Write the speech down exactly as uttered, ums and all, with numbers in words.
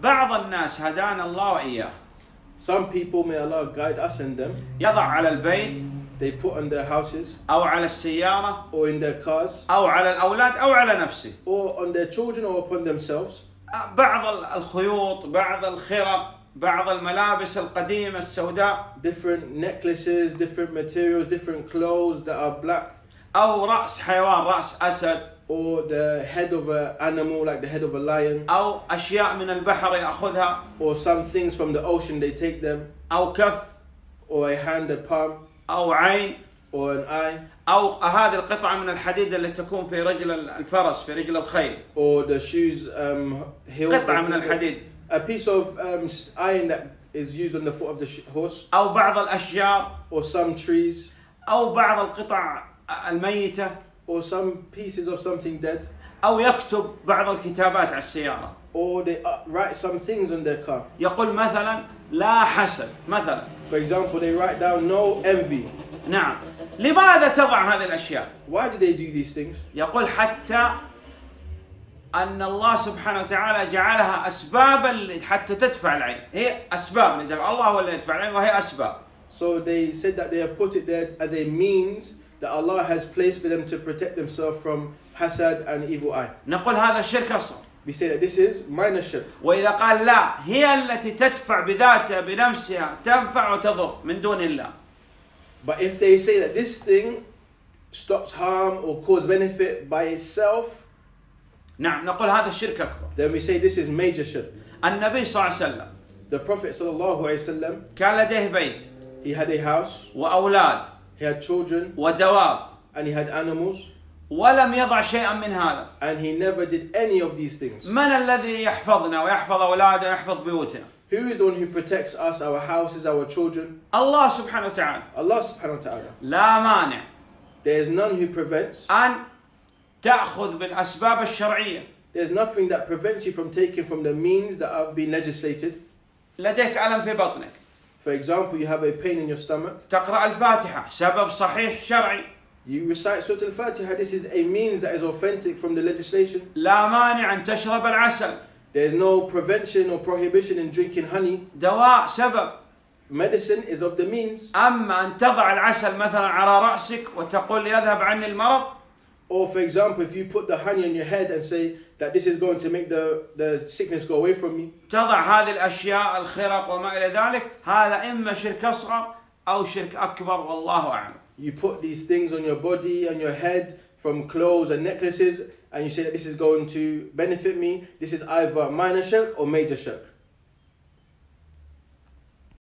بعض الناس هدانا الله وإياه. Some people, may Allah guide us and them, يضع على البيت they put on their houses أو على السيارة or in their cars أو على الأولاد أو على نفسه or on their children or upon themselves بعض الخيوط، بعض الخرق، بعض الملابس القديمة السوداء، different necklaces, different materials, different clothes that are black, أو رأس حيوان، رأس أسد، or the head of an animal like the head of a lion, أو أشياء من البحر يأخذها، or some things from the ocean they take them, أو كف، or a hand, a palm, أو عين، or an eye, أو هذه القطعة من الحديد التي تكون في رجل الفرس، في رجل الخيل، or the shoes um, heel, قطعة من الحديد، a piece of um, iron that is used on the foot of the horse, أو بعض الأشجار، or some trees, أو بعض القطع الميتة، or some pieces of something dead, أو يكتب بعض الكتابات على السيارة. or they uh, write some things on their car. يقول مثلا لا حسد مثلا. For example, they write down no envy. نعم. لماذا تضع هذه الأشياء؟ Why do they do these things? يقول حتى أن الله سبحانه وتعالى جعلها أسبابا حتى تدفع العين. هي أسباب لدفع، الله هو اللي يدفع العين وهي أسباب. So they said that they have put it there as a means that Allah has placed for them to protect themselves from hasad and evil eye. نقول هذا الشرك أصغر. We say that this is minor shirk. وإذا قال لا هي التي تدفع بذاتها بنفسها تنفع وتضر من دون الله. But if they say that this thing stops harm or cause benefit by itself, نعم نقول هذا الشرك أكبر. then we say this is major shirk. النبي صلى الله عليه وسلم The Prophet sallallahu alaihi wasallam, كان لديه بيت he had a house, وأولاد he had children, ودواب and he had animals, ولم يضع شيئا من هذا. and he never did any of these things. من الذي يحفظنا ويحفظ أولادنا ويحفظ بيوتنا؟ Who is the one who protects us, our houses, our children? الله سبحانه وتعالى. Allah subhanahu wa ta'ala. لا مانع There is none who prevents. أن تأخذ بالأسباب الشرعية. There's nothing that prevents you from taking from the means that have been legislated. لديك ألم في بطنك. For example, you have a pain in your stomach. تقرأ الفاتحة سبب صحيح شرعي. You recite Surah Al-Fatiha. This is a means that is authentic from the legislation. لا مانع أن تشرب العسل. There's no prevention or prohibition in drinking honey. دواء سبب. Medicine is of the means. أما أن تضع العسل مثلا على رأسك وتقول يذهب عني المرض. Or for example, if you put the honey on your head and say that this is going to make the, the sickness go away from me. تضع هذه الأشياء الخرق وما إلى ذلك، هذا إما شرك أصغر أو شرك أكبر والله أعلم. You put these things on your body, on your head, from clothes and necklaces, and you say that this is going to benefit me. This is either minor shirk or major shirk.